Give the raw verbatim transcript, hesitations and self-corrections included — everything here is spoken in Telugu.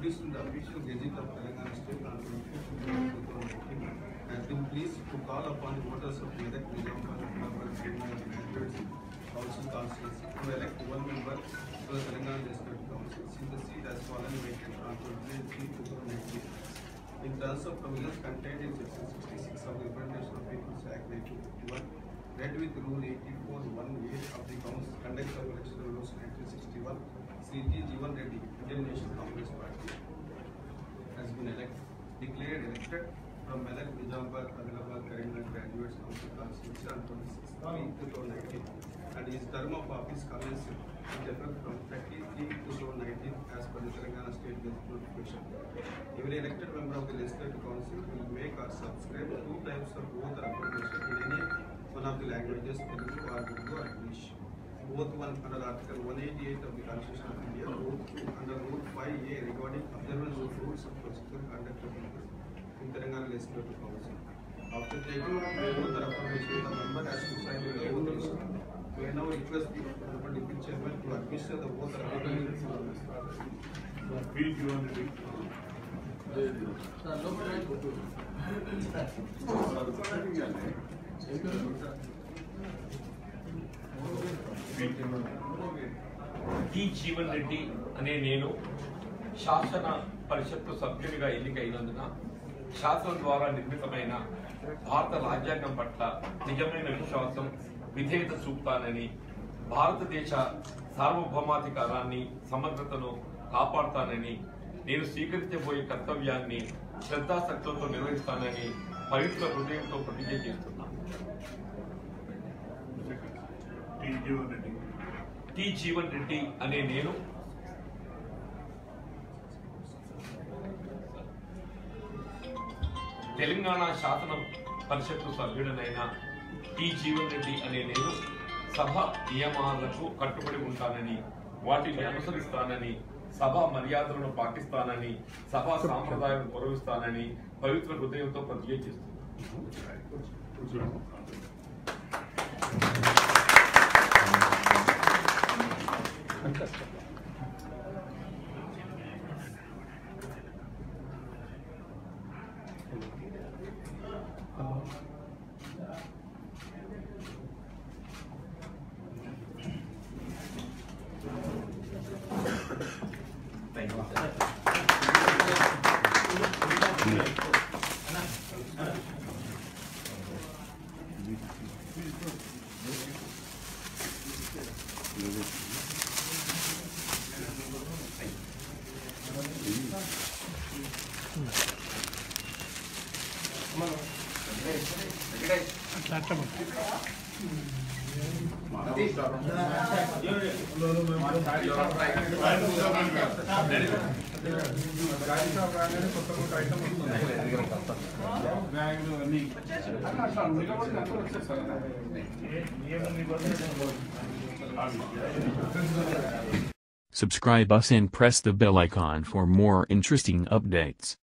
published in the official Gazette of Telangana State on twenty-fifth May has been pleased to call upon the voters of Medak, Nizamabad, Ahmedabad, Srinagar, and graduates council constituency to elect one member to the Telangana Legislative Council since the seat has fallen vacant on twenty-three May two thousand nineteen. In terms of provisions contained in section sixty-six of the Representation of People's Act nineteen fifty-one, read with Rule eighty-four one A of the Council Conduct of Election Rules nineteen sixty-one, Sri T. Jeevan Reddy, Indian National Congress Party, has been elected, declared elected from Medak, Nizamabad, Ahmedabad, Karimnagar graduates council constituency on twenty-sixth May two thousand nineteen, and his term of office commenced with effect from thirtieth May two thousand nineteen as per the Telangana State Gazette notification. Every elected member of the Legislative Council will make or subscribe two types of oath or affirmation in any one of the languages, Telugu or Urdu or English. Oath one under Article one eighty-eight of the Constitution of India, Oath two under Rule five A regarding observance of rules of procedure conduct of business in Telangana Legislative Council. After taking the oath or affirmation, the member has to sign the oath list. We now request the Honorable Deputy Chairman to administer the oath or affirmation. Please, you want to T Jeevan Reddy అనే నేను శాసన పరిషత్తు సభ్యునిగా ఎన్నికైనందున శాసనం ద్వారా నిర్మితమైన భారత రాజ్యాంగం పట్ల నిజమైన విశ్వాసం విధేయత చూపుతానని, భారతదేశ సార్వభౌమాధికారాన్ని సమగ్రతను కాపాడుతానని, నేను స్వీకరించబోయే కర్తవ్యాన్ని శ్రద్ధాశక్తులతో నిర్వహిస్తానని పవిత్ర హృదయంతో ప్రతిజ్ఞ చేస్తున్నాను. టి జీవన్ రెడ్డి అనే నేను తెలంగాణ శాసన పరిషత్తు సభ్యుడనైన టి జీవన్ రెడ్డి అనే నేను సభ నియమాలకు కట్టుబడి ఉంటానని, వాటిని అనుసరిస్తానని, సభా మర్యాదలను పాటిస్తానని, సభా సాంప్రదాయాలను గౌరవిస్తానని పవిత్ర హృదయంతో ప్రతిజ్ఞ చేస్తున్నాను. Subscribe us and press the bell icon for more interesting updates.